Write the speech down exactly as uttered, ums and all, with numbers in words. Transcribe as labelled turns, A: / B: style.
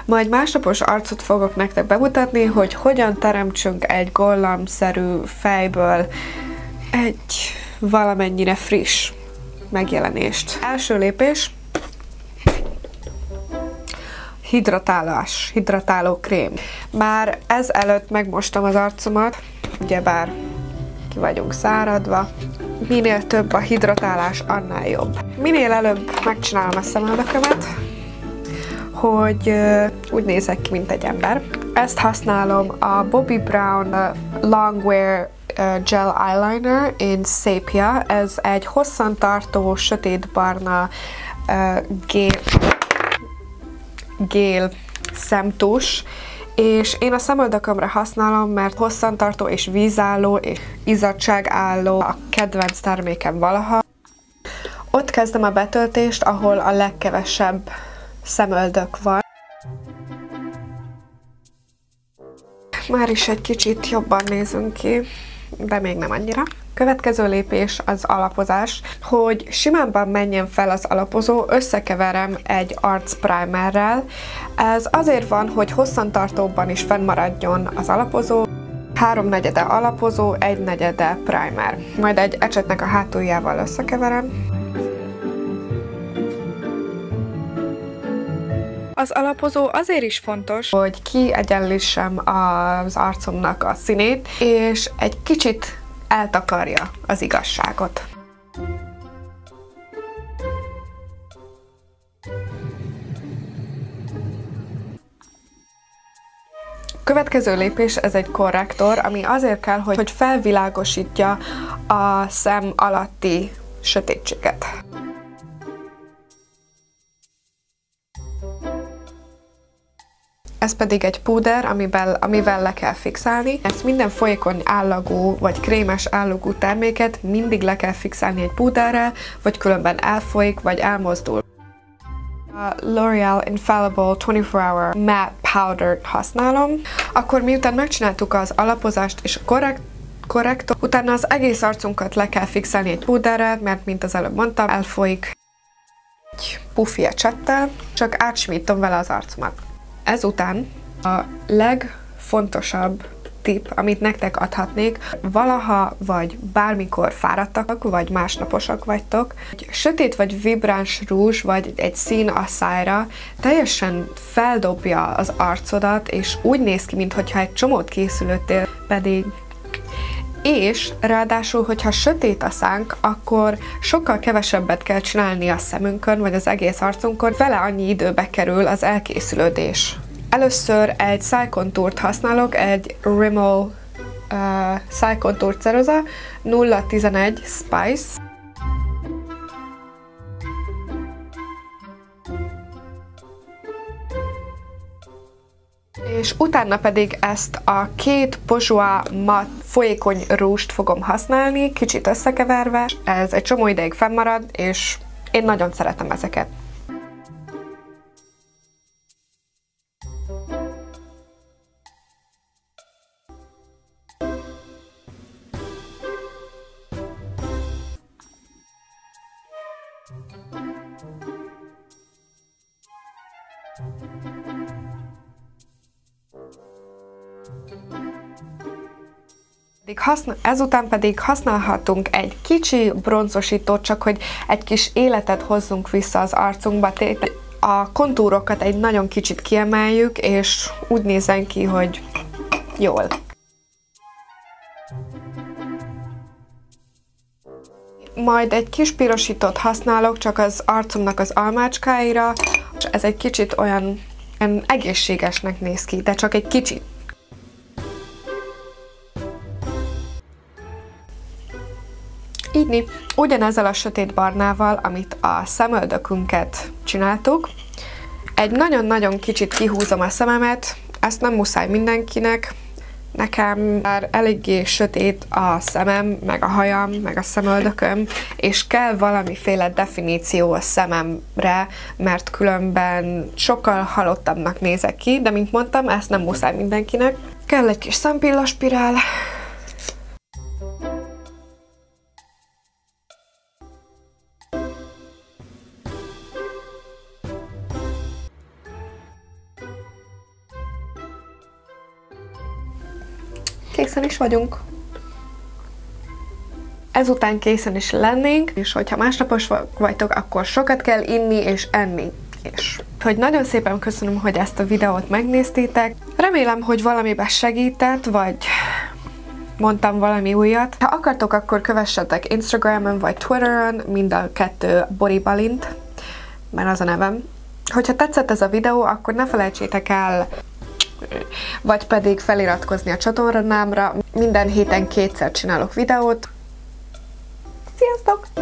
A: Majd másnapos arcot fogok nektek bemutatni, hogy hogyan teremtsünk egy gollamszerű fejből egy valamennyire friss megjelenést. Első lépés, hidratálás, hidratáló krém. Már ez előtt megmostam az arcomat, ugyebár ki vagyunk száradva. Minél több a hidratálás, annál jobb. Minél előbb megcsinálom a szemöldökömet, hogy uh, úgy nézek ki, mint egy ember. Ezt használom a Bobbi Brown uh, Longwear uh, Gel Eyeliner in Sepia. Ez egy hosszantartó, sötétbarna uh, gél, gél szemtus, és én a szemöldökömre használom, mert hosszantartó és vízálló és izzadságálló a kedvenc termékem valaha. Ott kezdem a betöltést, ahol a legkevesebb szemöldök van. Már is egy kicsit jobban nézünk ki, de még nem annyira. Következő lépés az alapozás. Hogy simánban menjen fel az alapozó, összekeverem egy arcprimerrel. Ez azért van, hogy hosszantartóban is fennmaradjon az alapozó. Háromnegyede alapozó, egynegyede primer. Majd egy ecsetnek a hátuljával összekeverem. Az alapozó azért is fontos, hogy kiegyenlítsem az arcomnak a színét, és egy kicsit eltakarja az igazságot. Következő lépés, ez egy korrektor, ami azért kell, hogy felvilágosítja a szem alatti sötétséget. Ez pedig egy púder, amivel, amivel le kell fixálni. Ezt minden folyékony állagú vagy krémes állagú terméket mindig le kell fixálni egy púderrel, vagy különben elfolyik, vagy elmozdul. A L'Oreal Infallible huszonnégy hour Matte Powder-t használom. Akkor miután megcsináltuk az alapozást és a korrekt korrektor, utána az egész arcunkat le kell fixálni egy púderrel, mert mint az előbb mondtam, elfolyik egy pufi ecsettel, csak átsimítom vele az arcomat. Ezután a legfontosabb tipp, amit nektek adhatnék, valaha vagy bármikor fáradtak, vagy másnaposak vagytok, egy sötét vagy vibráns rúzs, vagy egy szín a szájra teljesen feldobja az arcodat, és úgy néz ki, mintha egy csomót készülöttél, pedig és ráadásul, hogyha sötét a szánk, akkor sokkal kevesebbet kell csinálni a szemünkön, vagy az egész arcunkon, vele annyi időbe kerül az elkészülődés. Először egy szájkontúrt használok, egy Rimmel uh, szájkontúr ceruza nulla tizenegy Spice. És utána pedig ezt a két Bourjois matt folyékony rúst fogom használni, kicsit összekeverve. Ez egy csomó ideig fennmarad, és én nagyon szeretem ezeket. Ezután pedig használhatunk egy kicsi bronzosítót, csak hogy egy kis életet hozzunk vissza az arcunkba. A kontúrokat egy nagyon kicsit kiemeljük, és úgy nézzen ki, hogy jól. Majd egy kis pirosítót használok, csak az arcomnak az almácskáira, és ez egy kicsit olyan, olyan egészségesnek néz ki, de csak egy kicsit. Így ugyanezzel a sötét barnával, amit a szemöldökünket csináltuk, egy nagyon-nagyon kicsit kihúzom a szememet, ezt nem muszáj mindenkinek, nekem már eléggé sötét a szemem, meg a hajam, meg a szemöldököm, és kell valamiféle definíció a szememre, mert különben sokkal halottabbnak nézek ki, de mint mondtam, ezt nem muszáj mindenkinek. Kell egy kis szempillaspirál. készen is vagyunk. Ezután készen is lennénk, és hogyha másnapos vagytok, akkor sokat kell inni és enni. És hogy nagyon szépen köszönöm, hogy ezt a videót megnéztétek. Remélem, hogy valamiben segített, vagy mondtam valami újat. Ha akartok, akkor kövessetek Instagramon vagy Twitteren, mind a kettő Bori Balint, mert az a nevem. Hogyha tetszett ez a videó, akkor ne felejtsétek el, vagy pedig feliratkozni a csatornámra. Minden héten kétszer csinálok videót. Sziasztok!